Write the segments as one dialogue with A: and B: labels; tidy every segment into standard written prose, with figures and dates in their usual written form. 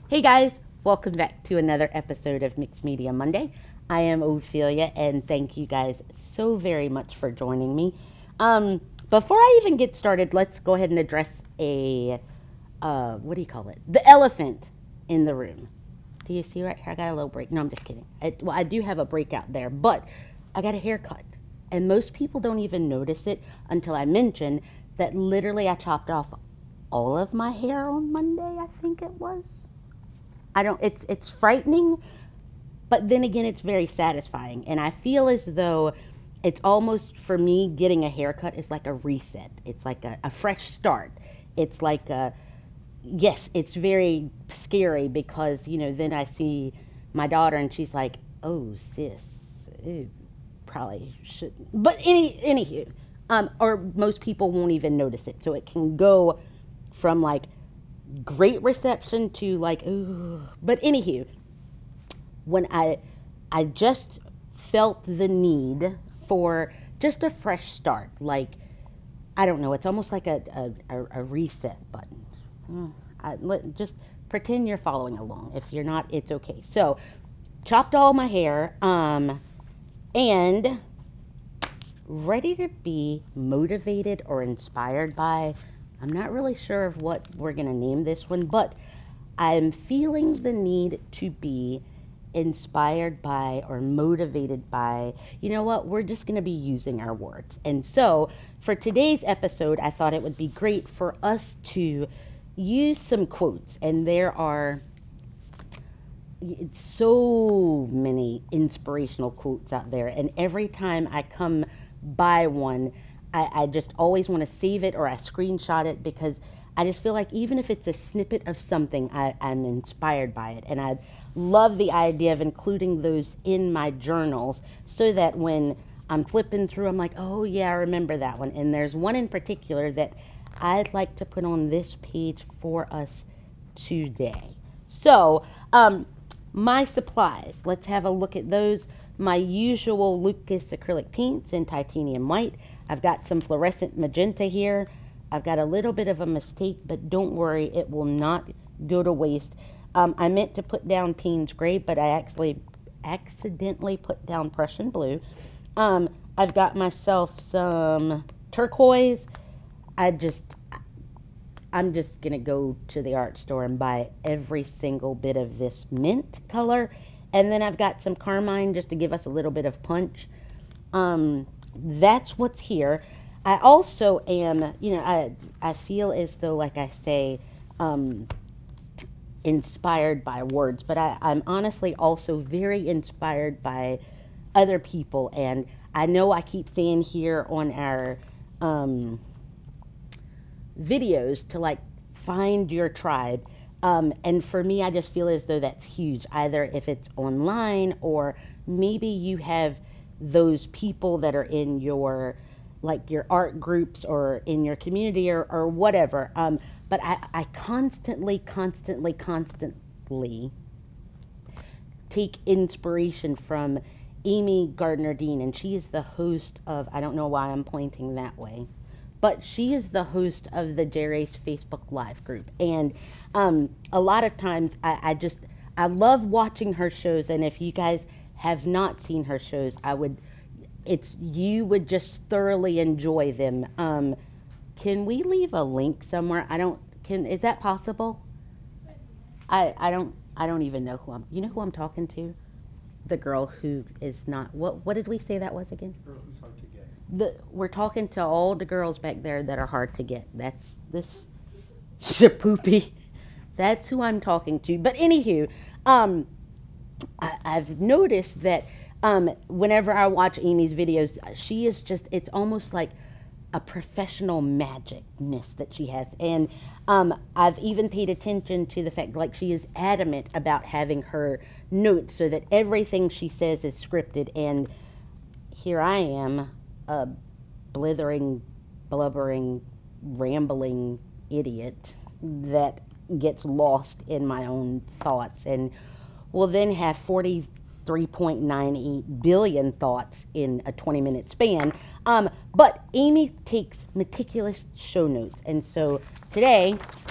A: Hey guys, welcome back to another episode of Mixed Media Monday. I am Ophelia, and thank you guys so very much for joining me. Before I even get started, let's go ahead and address what do you call it? The elephant in the room. Do you see right here? I got a little break. No, I'm just kidding. I do have a breakout there, but I got a haircut. And most people don't even notice it until I mention that literally I chopped off all of my hair on Monday, I think it was. It's frightening, but then again it's very satisfying. And I feel as though it's almost, for me, getting a haircut is like a reset. It's like a fresh start. It's like yes, it's very scary because, then I see my daughter and she's like, oh, sis, ew, probably shouldn't. But anywho, or most people won't even notice it. So it can go from like great reception to like, ooh. But anywho, when I just felt the need for just a fresh start, like, I don't know, it's almost like a reset button. Just pretend you're following along. If you're not, it's okay. So, chopped all my hair, and ready to be motivated or inspired by, I'm not really sure of what we're going to name this one, but I'm feeling the need to be inspired by or motivated by, you know what, we're just going to be using our words. And so for today's episode, I thought it would be great for us to use some quotes. And there are so many inspirational quotes out there. And every time I come by one, I just always want to save it or I screenshot it because I just feel like even if it's a snippet of something, I'm inspired by it. And I love the idea of including those in my journals so that when I'm flipping through, I'm like, oh yeah, I remember that one. And there's one in particular that I'd like to put on this page for us today. So, my supplies, let's have a look at those. My usual Lucas acrylic paints in titanium white. I've got some fluorescent magenta here. I've got a little bit of a mistake, but don't worry, it will not go to waste. I meant to put down Payne's Gray, but I actually accidentally put down Prussian Blue. I've got myself some turquoise. I'm just going to go to the art store and buy every single bit of this mint color. And then I've got some carmine just to give us a little bit of punch. That's what's here. I also am, I feel as though, like I say, inspired by words, but I'm honestly also very inspired by other people. And I know I keep saying here on our videos to like find your tribe. And for me, I just feel as though that's huge, either if it's online or maybe you have those people that are in your, like your art groups or in your community or whatever. But I constantly take inspiration from Amy Gardner Dean, and she is the host of, I don't know why I'm pointing that way, but she is the host of the Jerry's Facebook Live group. And a lot of times I love watching her shows, and if you guys have not seen her shows, you would just thoroughly enjoy them. Can we leave a link somewhere? Is that possible? I don't even know you know who I'm talking to? The girl who is not, what did we say that was again?
B: The girl who's hard to get.
A: We're talking to all the girls back there that are hard to get. That's this Shapoopy. That's who I'm talking to. But anywho, I've noticed that whenever I watch Amy's videos, she is just, it's almost like a professional magicness that she has. And I've even paid attention to the fact, like, she is adamant about having her notes so that everything she says is scripted. And here I am, a blithering, blubbering, rambling idiot that gets lost in my own thoughts and will then have 43.98 billion thoughts in a 20-minute span. But Amy takes meticulous show notes. And so today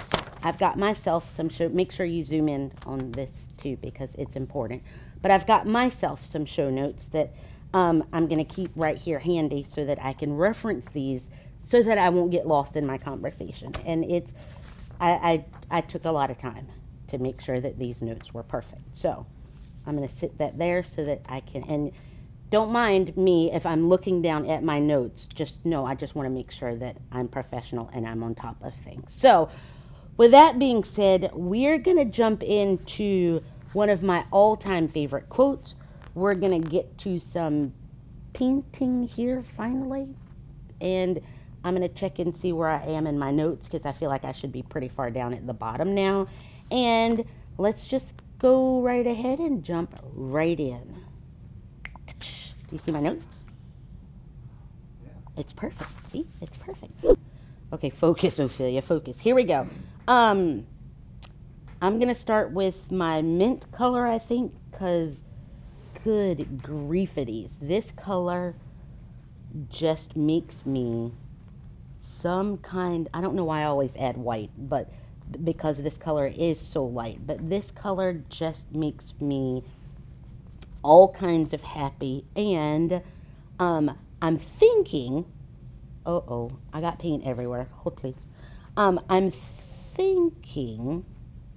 A: I've got myself some show, make sure you zoom in on this too because it's important. But I've got myself some show notes that I'm going to keep right here handy so that I can reference these so that I won't get lost in my conversation. And it's, I took a lot of time to make sure that these notes were perfect. So I'm going to sit that there so that I can, and don't mind me if I'm looking down at my notes. Just know I just want to make sure that I'm professional and I'm on top of things. So with that being said, we're going to jump into one of my all-time favorite quotes. We're going to get to some painting here finally. And I'm going to check and see where I am in my notes because I feel like I should be pretty far down at the bottom now. And let's just go right ahead and jump right in. Do you see my notes?
B: Yeah.
A: It's perfect. See? It's perfect. Okay, focus, Ophelia, focus. Here we go. I'm going to start with my mint color, I think, because good griefities. This color just makes me some kind, I don't know why I always add white, but because this color is so light, but this color just makes me all kinds of happy. And I'm thinking, I got paint everywhere. Hold please. I'm thinking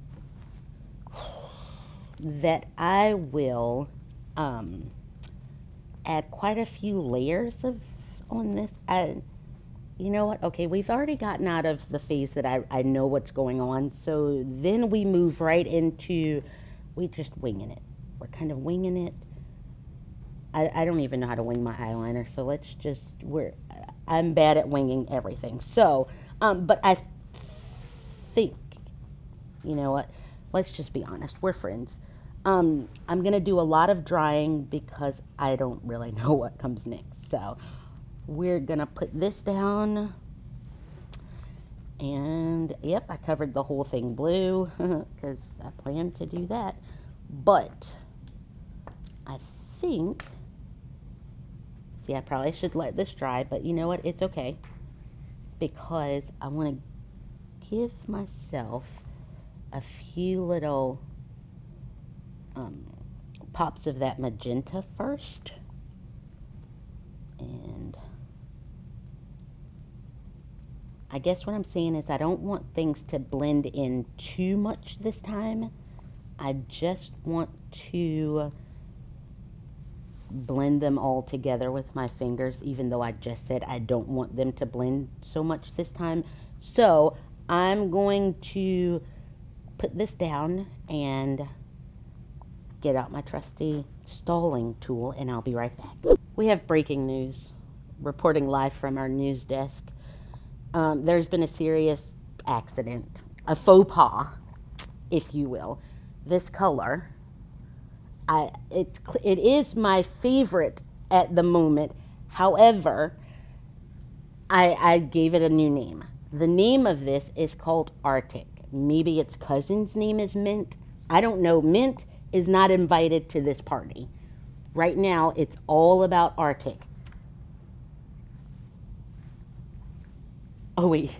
A: that I will add quite a few layers on this. You know what? Okay, we've already gotten out of the phase that I know what's going on. So then we move right into, we just winging it. We're kind of winging it. I don't even know how to wing my eyeliner. So let's just, I'm bad at winging everything. So, but I think, you know what? Let's just be honest. We're friends. I'm going to do a lot of drying because I don't really know what comes next. So we're going to put this down. And, yep, I covered the whole thing blue because I plan to do that. But I think, see, I probably should let this dry, but you know what? It's okay because I want to give myself a few little pops of that magenta first. And I guess what I'm saying is I don't want things to blend in too much this time. I just want to blend them all together with my fingers, even though I just said I don't want them to blend so much this time. So I'm going to put this down and get out my trusty stalling tool, and I'll be right back. We have breaking news, reporting live from our news desk. There's been a serious accident, a faux pas, if you will. This color, it is my favorite at the moment. However, I gave it a new name. The name of this is called Arctic. Maybe its cousin's name is Mint. I don't know. Mint is not invited to this party. Right now, it's all about Arctic. Oh, wait.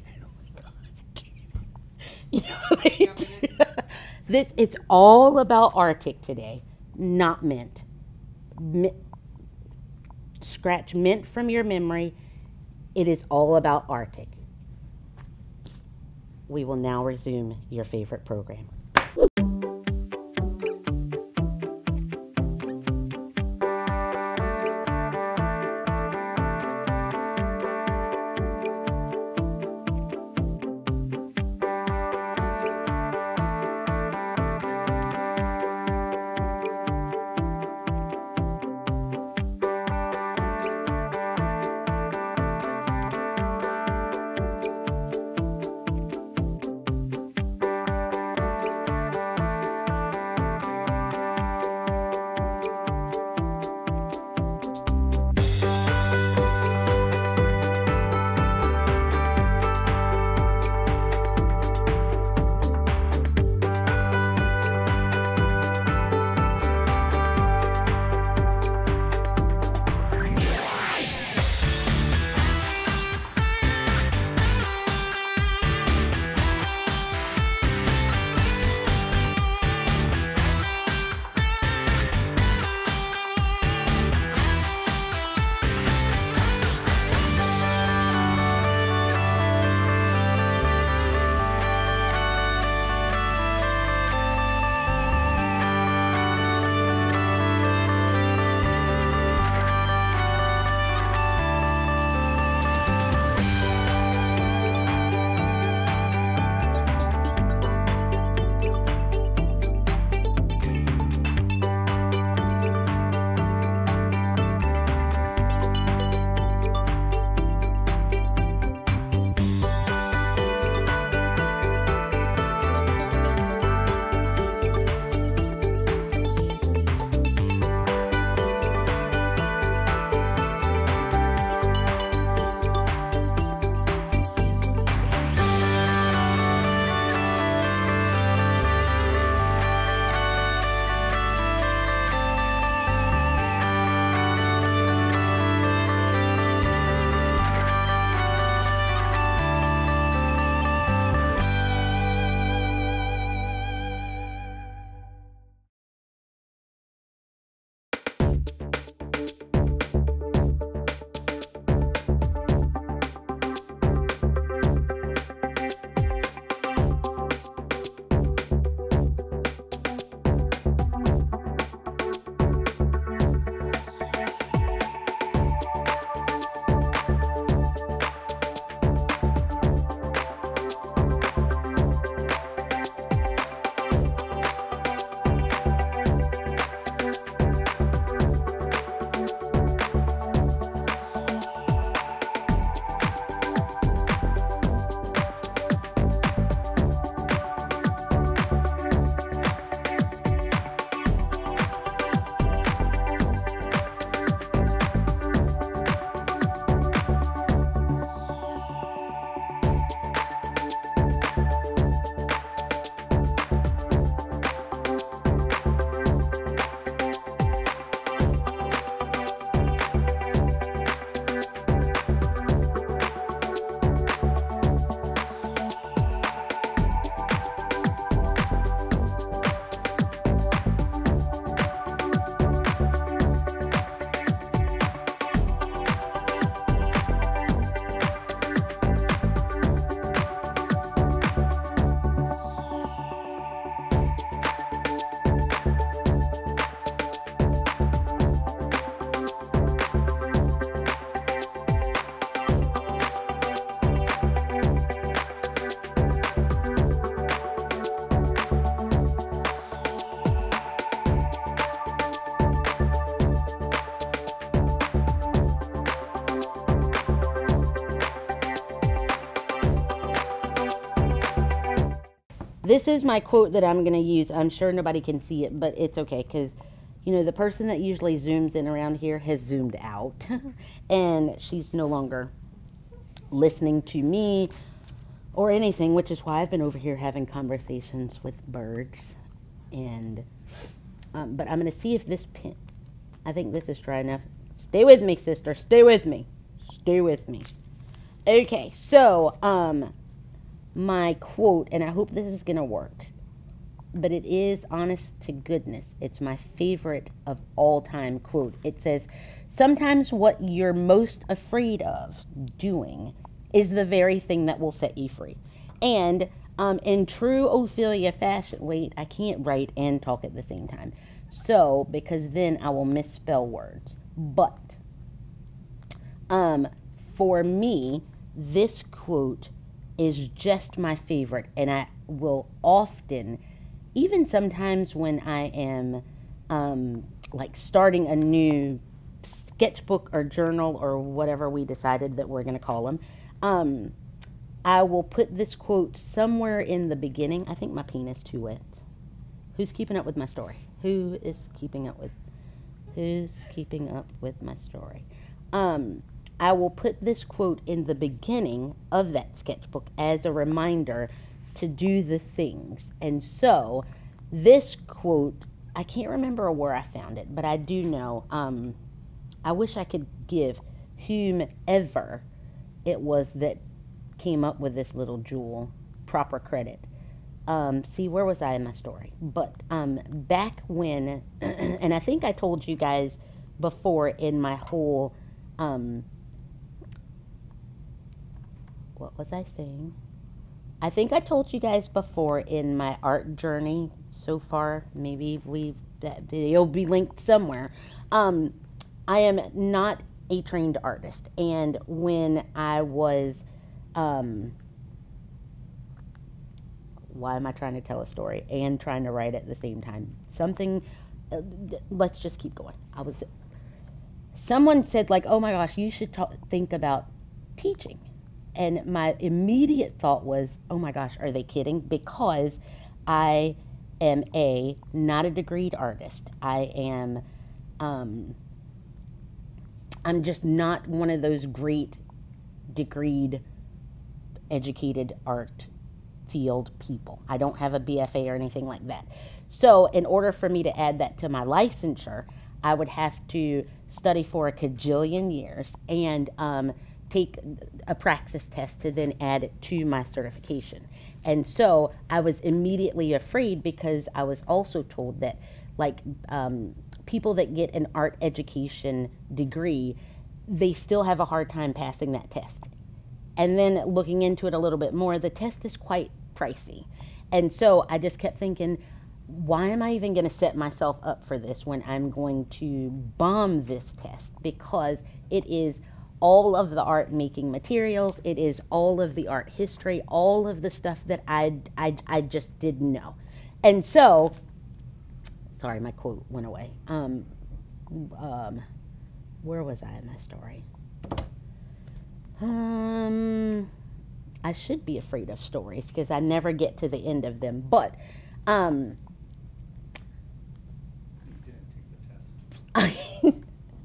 A: You know, it's all about Arctic today, not Mint. Scratch Mint from your memory. It is all about Arctic. We will now resume your favorite program. This is my quote that I'm going to use. I'm sure nobody can see it, but it's okay because, you know, the person that usually zooms in around here has zoomed out and she's no longer listening to me or anything, which is why I've been over here having conversations with birds. And, but I'm going to see if this pin, I think this is dry enough. Stay with me, sister. Stay with me. Stay with me. Okay, so, my quote, and I hope this is going to work, but it is honest to goodness. It's my favorite of all time quote. It says, sometimes what you're most afraid of doing is the very thing that will set you free. And in true Ophelia fashion, wait, I can't write and talk at the same time. So, because then I will misspell words. But, for me, this quote is just my favorite, and I will often, even sometimes when I am like starting a new sketchbook or journal or whatever we decided that we're going to call them, I will put this quote somewhere in the beginning. I think my pen is too wet. Who's keeping up with my story? Who's keeping up with my story? I will put this quote in the beginning of that sketchbook as a reminder to do the things. And so this quote, I can't remember where I found it, but I do know, I wish I could give whomever it was that came up with this little jewel proper credit. See, where was I in my story? But back when, and I think I told you guys before in my whole, what was I saying? I think I told you guys before in my art journey so far, maybe that video will be linked somewhere. I am not a trained artist. And when I was, why am I trying to tell a story and trying to write at the same time? Let's just keep going. Someone said like, oh my gosh, you should think about teaching. And my immediate thought was, oh my gosh, are they kidding? Because I am not a degreed artist. I'm just not one of those great degreed, educated art field people. I don't have a BFA or anything like that. So in order for me to add that to my licensure, I would have to study for a cajillion years and take a praxis test to then add it to my certification. And so I was immediately afraid because I was also told that like people that get an art education degree, they still have a hard time passing that test. And then looking into it a little bit more, the test is quite pricey. And so I just kept thinking, why am I even going to set myself up for this when I'm going to bomb this test? Because it is all of the art making materials, it is all of the art history, all of the stuff that I just didn't know. And so, sorry, my quote went away. Where was I in my story? I should be afraid of stories because I never get to the end of them. But,
B: You didn't take the test.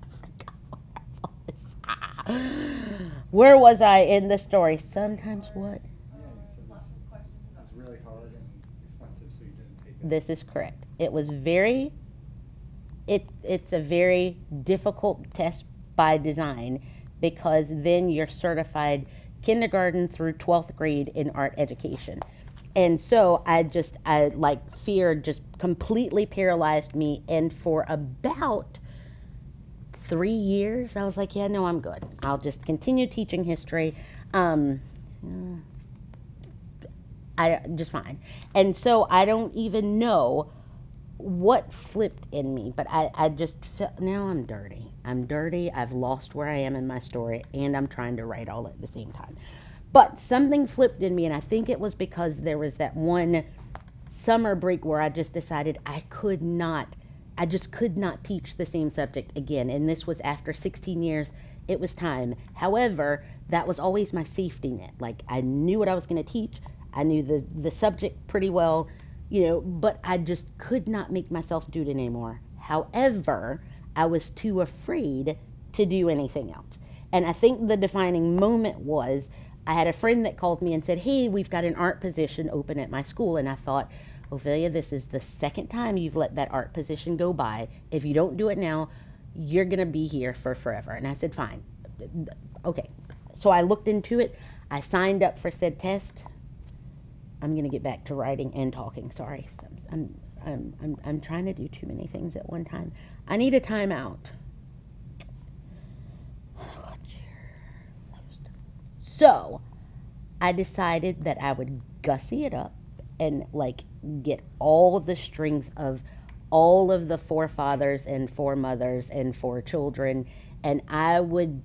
A: Where was I in the story? Sometimes what?
B: Yeah, you said it was really hard and expensive, so you didn't take it.
A: This is correct. It was it's a very difficult test by design because then you're certified kindergarten through 12th grade in art education. And so fear just completely paralyzed me. And for about 3 years, I was like, yeah, no, I'm good. I'll just continue teaching history. Just fine. And so I don't even know what flipped in me, but I just felt, now I'm dirty. I'm dirty. I've lost where I am in my story, and I'm trying to write all at the same time. But something flipped in me, and I think it was because there was that one summer break where I just decided I just could not teach the same subject again. And this was after 16 years. It was time. However, that was always my safety net. Like, I knew what I was going to teach. I knew the subject pretty well, but I just could not make myself do it anymore. However, I was too afraid to do anything else. And I think the defining moment was I had a friend that called me and said, hey, we've got an art position open at my school. And I thought, Ophelia, this is the second time you've let that art position go by. If you don't do it now, you're going to be here for forever. And I said, fine. Okay. So I looked into it. I signed up for said test. I'm going to get back to writing and talking. Sorry. I'm trying to do too many things at one time. I need a timeout. So I decided that I would gussy it up and get all the strength of all of the forefathers and foremothers and forechildren, and I would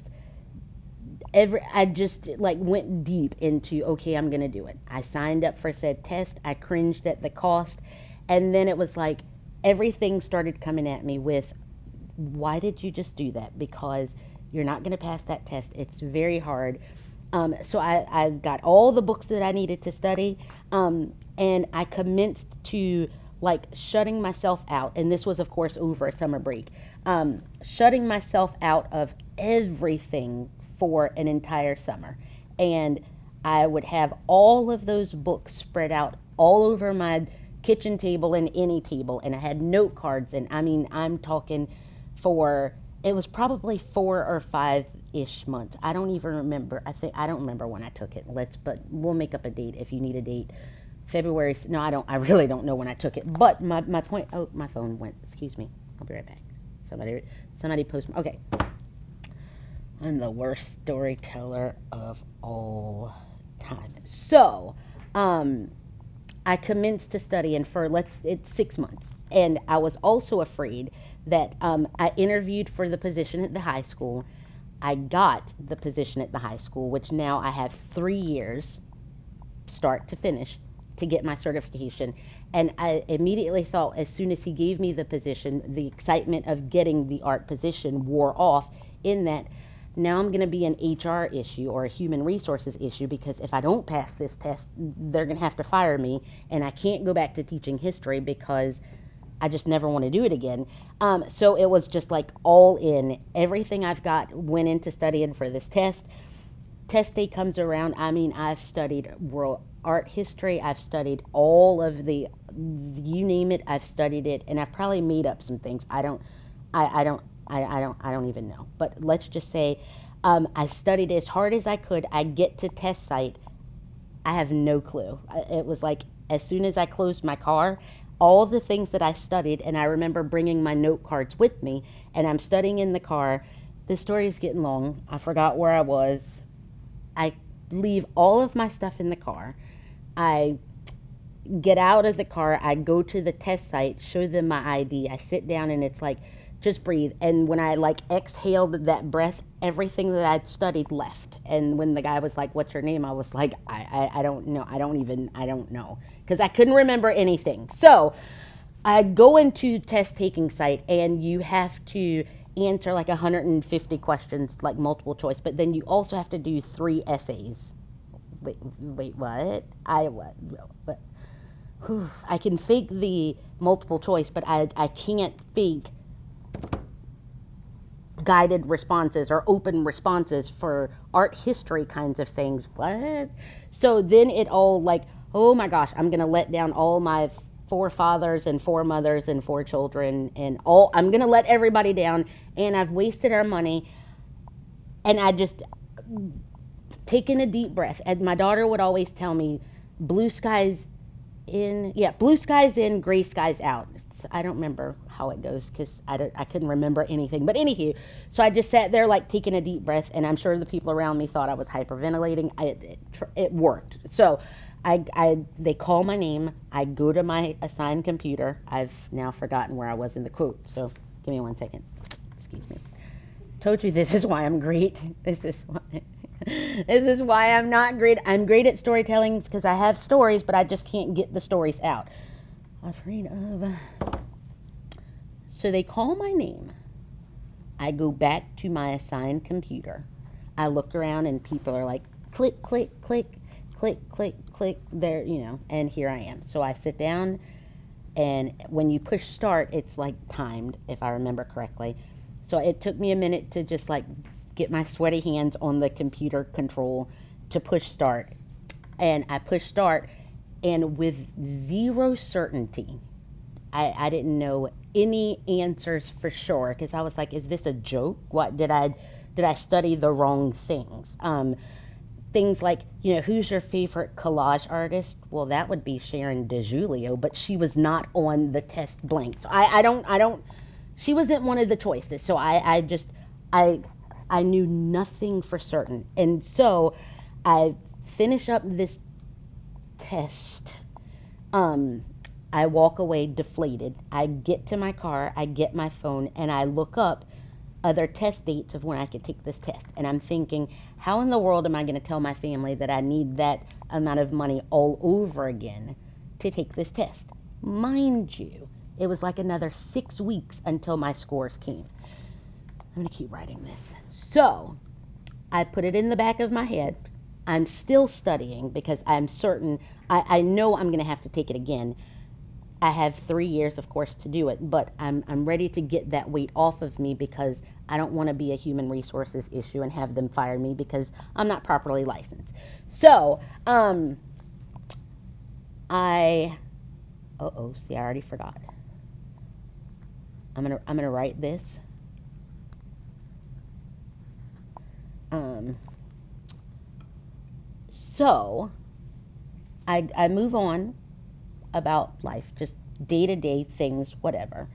A: went deep into, okay, I'm gonna do it. I signed up for said test. I cringed at the cost, and then it was like everything started coming at me with, why did you just do that? Because you're not gonna pass that test. It's very hard. So I got all the books that I needed to study, and I commenced to shutting myself out. And this was, of course, over a summer break. Shutting myself out of everything for an entire summer. And I would have all of those books spread out all over my kitchen table and any table. And I had note cards. And I mean, I'm talking it was probably 4 or 5-ish months. I don't even remember. I don't remember when I took it. But we'll make up a date if you need a date. February. No, I really don't know when I took it. But my point. Oh, my phone went. Excuse me. I'll be right back. Somebody post. Okay. I'm the worst storyteller of all time. So, I commenced to study, and it's 6 months. And I was also afraid that I interviewed for the position at the high school. I got the position at the high school, which now I have 3 years, start to finish, to get my certification. And I immediately thought, as soon as he gave me the position, the excitement of getting the art position wore off, in that now I'm going to be an HR issue or a human resources issue, because if I don't pass this test, they're going to have to fire me, and I can't go back to teaching history because I just never want to do it again. So it was just all in. Everything I've got went into studying for this test. Test day comes around. I mean, I've studied world art history. I've studied all of you name it. I've studied it, and I've probably made up some things. I don't even know. But let's just say I studied as hard as I could. I get to test site. I have no clue. It was as soon as I closed my car, all the things that I studied, and I remember bringing my note cards with me, and I'm studying in the car. This story is getting long. I forgot where I was. I leave all of my stuff in the car. I get out of the car. I go to the test site, show them my ID. I sit down, and it's just breathe. And when I exhaled that breath, everything that I'd studied left. And when the guy was like, what's your name? I was like, I don't know. I don't know. Because I couldn't remember anything. So I go into test taking site, and you have to answer 150 questions, multiple choice. But then you also have to do 3 essays. Wait, what? What? I can fake the multiple choice, but I can't fake guided responses or open responses for art history kinds of things. What? So then it all oh my gosh, I'm going to let down all my forefathers and foremothers and forechildren and all. I'm going to let everybody down, and I've wasted our money. And I just taken a deep breath. And my daughter would always tell me, blue skies in, gray skies out. I don't remember how it goes because I couldn't remember anything. But anywho, so I just sat there taking a deep breath, and I'm sure the people around me thought I was hyperventilating. It worked. So they call my name. I go to my assigned computer. I've now forgotten where I was in the quote. So give me 1 second. Excuse me. Told you this is why I'm great. This is why I'm not great. I'm great at storytelling because I have stories, but I just can't get the stories out. Afraid of. So they call my name. I go back to my assigned computer. I look around, and people are click, click, click. click, click, click, there, you know, and here I am. So I sit down, and when you push start, it's like timed, if I remember correctly. So it took me a minute to just like get my sweaty hands on the computer control to push start. And I pushed start, and with zero certainty, I didn't know any answers for sure, because I was like, is this a joke? What did I study the wrong things? Things like, you know, who's your favorite collage artist? Well, that would be Sharon DeJulio, but she was not on the test blank. So I don't, she wasn't one of the choices. So I knew nothing for certain. And so I finish up this test. I walk away deflated. I get to my car, I get my phone, and I look up other test dates of when I could take this test. And I'm thinking, how in the world am I going to tell my family that I need that amount of money all over again to take this test? Mind you, it was like another 6 weeks until my scores came. I'm going to keep writing this. So I put it in the back of my head. I'm still studying because I'm certain, I know I'm going to have to take it again. I have 3 years, of course, to do it, but I'm ready to get that weight off of me because I don't want to be a human resources issue and have them fire me because I'm not properly licensed. So, see, I already forgot. I'm gonna write this. So, I move on about life, just day-to-day things, whatever.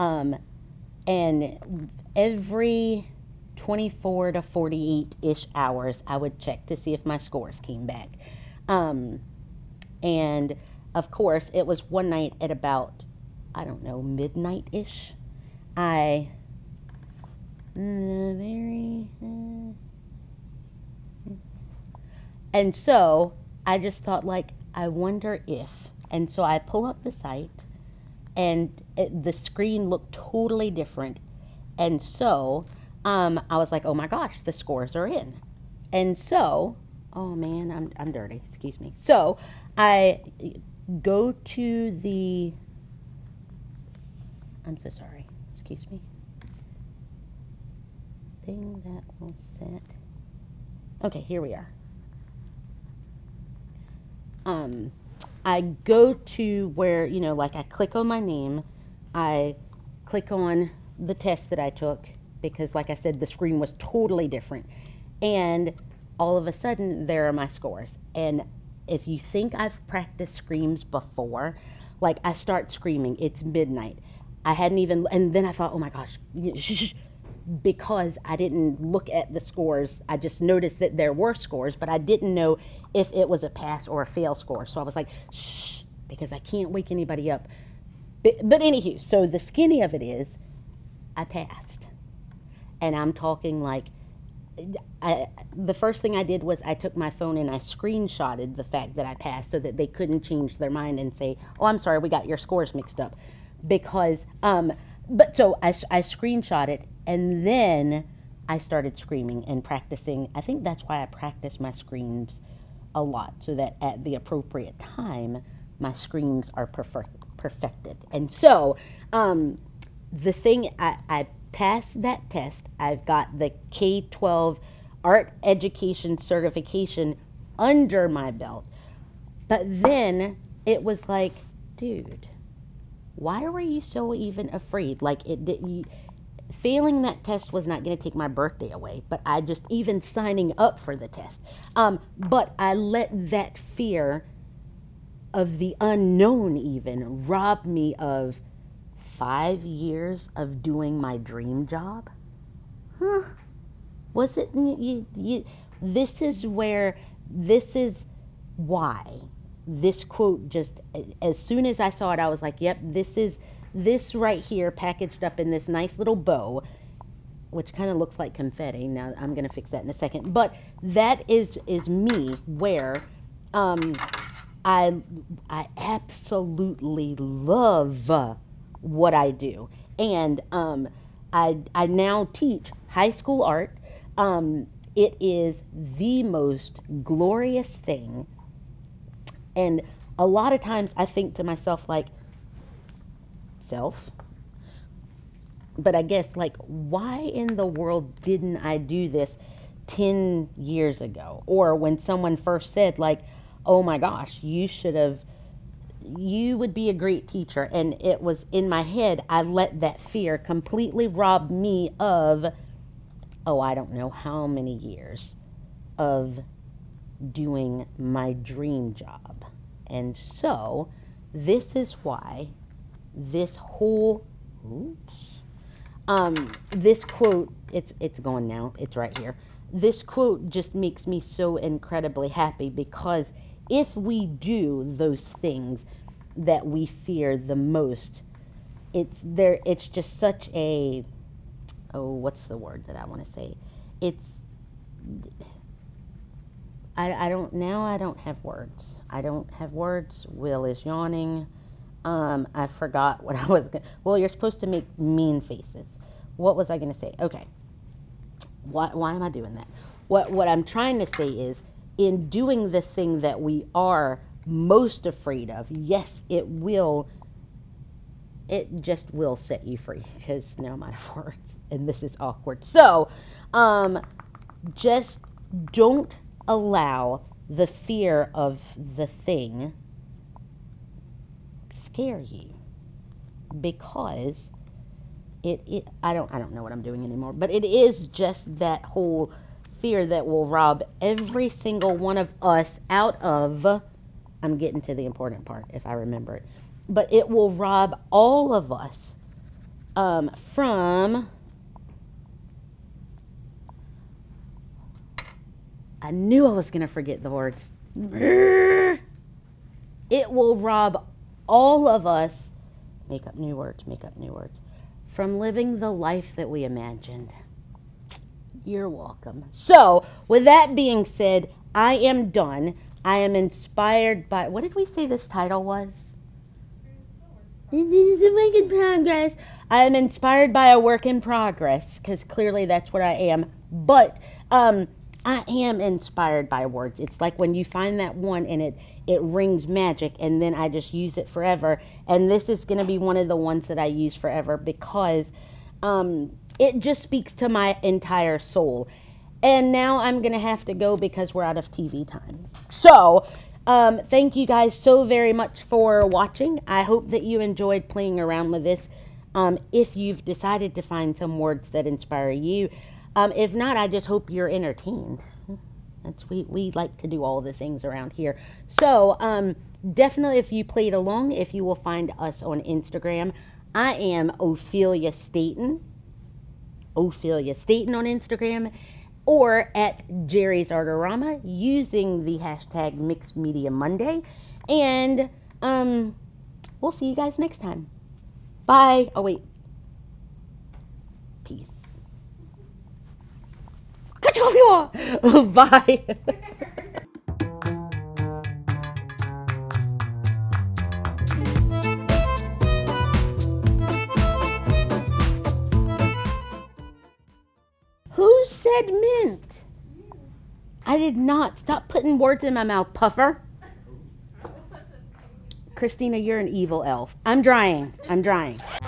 A: And every 24 to 48-ish hours, I would check to see if my scores came back. And, of course, it was one night at about, I don't know, midnight-ish. And so I just thought, like, I wonder if. And so I pull up the site, and the screen looked totally different. And so I was like, oh my gosh, the scores are in. And so, oh man, I'm dirty, excuse me. So I go to the, I'm so sorry, excuse me. Thing that will set. Okay, here we are. I go to where, you know, like I click on my name, I click on the test that I took, because like I said, the screen was totally different. And all of a sudden, there are my scores. And if you think I've practiced screams before, like I start screaming, it's midnight. I hadn't even, and then I thought, oh my gosh, because I didn't look at the scores. I just noticed that there were scores, but I didn't know if it was a pass or a fail score. So I was like, shh, because I can't wake anybody up. But anywho, so the skinny of it is, I passed. And I'm talking like, the first thing I did was I took my phone and I screenshotted the fact that I passed so that they couldn't change their mind and say, oh, I'm sorry, we got your scores mixed up. Because, but so I screenshot it, and then I started screaming and practicing. I think that's why I practice my screams a lot, so that at the appropriate time, my screams are perfected. And so the thing, I passed that test. I've got the K-12 art education certification under my belt. But then it was like, dude, why were you so even afraid? Like, failing that test was not going to take my birthday away, but I just, even signing up for the test. But I let that fear of the unknown even rob me of 5 years of doing my dream job. Huh? Was it, this is why this quote just, as soon as I saw it, I was like, yep, this right here packaged up in this nice little bow, which kind of looks like confetti. Now I'm going to fix that in a second. But that is me, where I absolutely love what I do. And I now teach high school art. It is the most glorious thing And a lot of times I think to myself, like, self, but I guess, like, why in the world didn't I do this 10 years ago? Or when someone first said, like, oh my gosh, you would be a great teacher. And it was in my head, I let that fear completely rob me of, oh, I don't know how many years of doing my dream job. And so this is why this whole, this quote, it's gone now, it's right here. This quote just makes me so incredibly happy, because if we do those things that we fear the most, it's just such a, what's the word that I want to say? I don't have words. I don't have words. Will is yawning. I forgot what I was going to... Well, you're supposed to make mean faces. What was I going to say? Okay. Why am I doing that? What I'm trying to say is, in doing the thing that we are most afraid of, yes, it just will set you free, because now I'm out of words, and this is awkward. So, just don't allow the fear of the thing scare you, because I don't know what I'm doing anymore, but it is just that whole fear that will rob every single one of us out of, I'm getting to the important part if I remember it, but it will rob all of us from, I knew I was going to forget the words. It will rob all of us, make up new words, from living the life that we imagined. You're welcome. So, with that being said, I am done. I am inspired by, what did we say this title was? This is a work in progress. I am inspired by a work in progress, because clearly that's what I am. But I am inspired by words. It's like when you find that one and it rings magic, and then I just use it forever. And this is going to be one of the ones that I use forever, because it just speaks to my entire soul. And now I'm going to have to go because we're out of TV time. So, thank you guys so very much for watching. I hope that you enjoyed playing around with this. If you've decided to find some words that inspire you, if not, I just hope you're entertained. We like to do all the things around here. So, definitely if you played along, if you will find us on Instagram, I am Ophelia Staten. Ophelia Staten on Instagram, or at Jerry's Artorama, using the hashtag Mixed Media Monday. And we'll see you guys next time. Bye. Oh, wait. Peace. Bye. Who said mint? I did not. Stop putting words in my mouth, puffer. Christina, you're an evil elf. I'm drying.